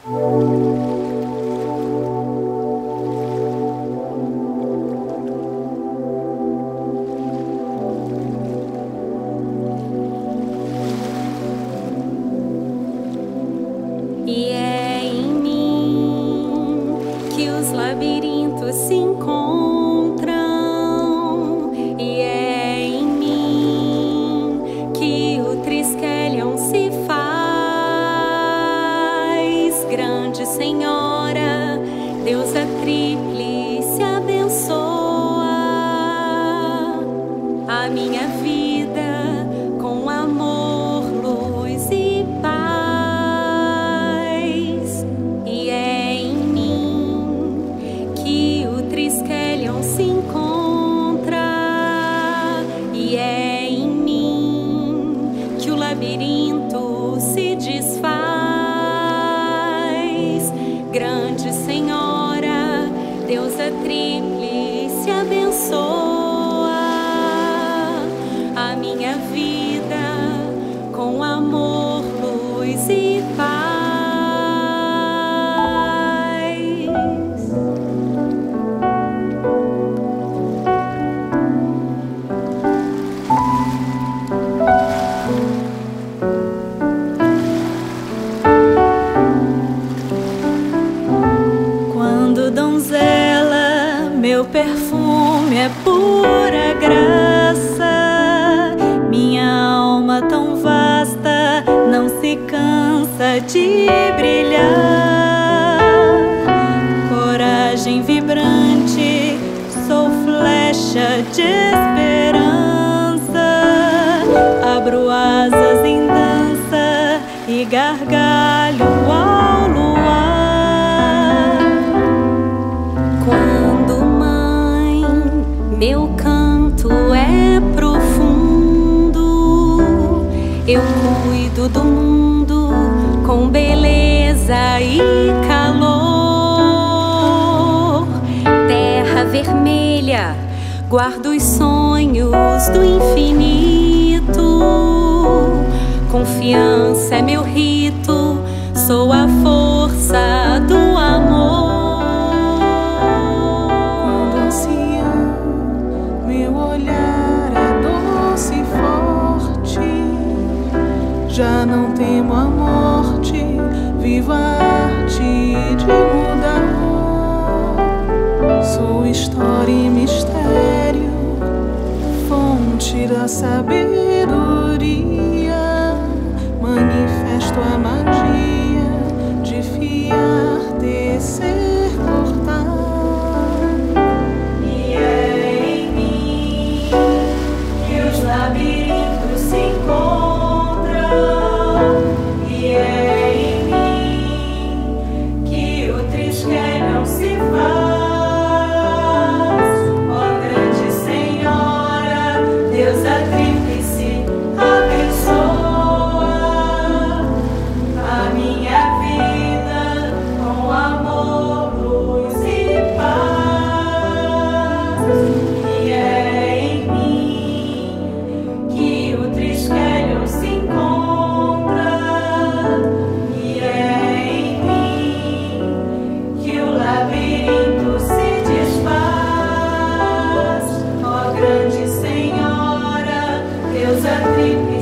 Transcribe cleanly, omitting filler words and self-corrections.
E é em mim que os labirintos se encontram, e é em mim que o triskelion se faz. Grande Senhora, Deusa Tríplice, abençoa a minha vida com amor, luz e paz. Se encontra, e é em mim que o labirinto se desfaz. Grande Senhora, Deusa Tríplice, abençoa a minha vida com amor, luz e paz. Donzela, meu perfume é pura graça, minha alma tão vasta não se cansa de brilhar. Coragem vibrante, sou flecha de esperança, abro asas em dança e gargalho ao luar. Quando, mãe, meu canto é profundo, eu cuido do mundo com beleza e calor. Terra vermelha, guardo os sonhos do infinito. Confiança é meu rito, sou a força do amor. Já não temo a morte, vivo a arte de mudar. Sou história e mistério, fonte da sabedoria. Manifesto a magia de fiar, tecer, cortar. E é em mim que os labirintos se encontram. E é em mim que o triskelion se faz. Ó grande Senhora, Deusa Tríplice, abençoa a minha vida com amor, luz e paz. E é em mim que o triskelion se encontra. Labirinto se desfaz, ó grande Senhora, Deusa Tríplice.